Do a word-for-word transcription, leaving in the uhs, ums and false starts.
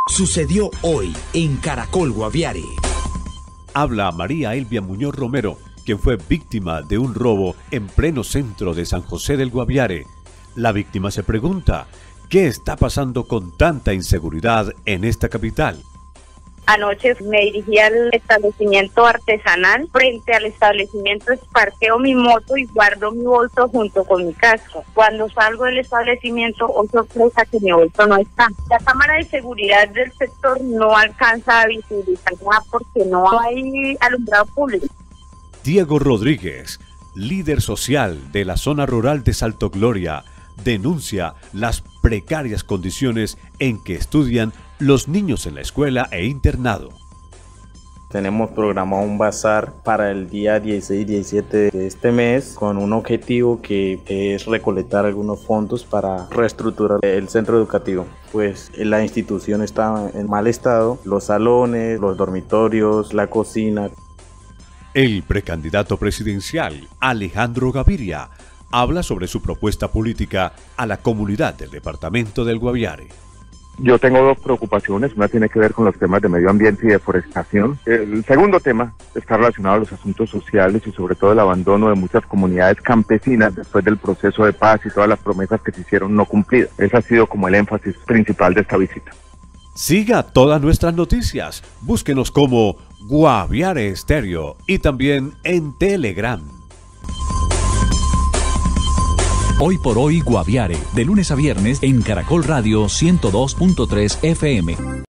Sucedió hoy en Caracol Guaviare. Habla María Elvia Muñoz Romero, quien fue víctima de un robo en pleno centro de San José del Guaviare. La víctima se pregunta, ¿qué está pasando con tanta inseguridad en esta capital? Anoche me dirigí al establecimiento artesanal. Frente al establecimiento parqueo mi moto y guardo mi bolso junto con mi casco. Cuando salgo del establecimiento, oh sorpresa que mi bolso no está. La cámara de seguridad del sector no alcanza a visibilizar nada porque no hay alumbrado público. Diego Rodríguez, líder social de la zona rural de Salto Gloria, denuncia las precarias condiciones en que estudian los niños en la escuela e internado. Tenemos programado un bazar para el día dieciséis y diecisiete de este mes con un objetivo que es recolectar algunos fondos para reestructurar el centro educativo. Pues la institución está en mal estado, los salones, los dormitorios, la cocina. El precandidato presidencial Alejandro Gaviria habla sobre su propuesta política a la comunidad del departamento del Guaviare. Yo tengo dos preocupaciones, una tiene que ver con los temas de medio ambiente y deforestación. El segundo tema está relacionado a los asuntos sociales y sobre todo el abandono de muchas comunidades campesinas después del proceso de paz y todas las promesas que se hicieron no cumplidas. Ese ha sido como el énfasis principal de esta visita. Siga todas nuestras noticias, búsquenos como Guaviare Estéreo y también en Telegram. Hoy por hoy Guaviare, de lunes a viernes en Caracol Radio ciento dos punto tres F M.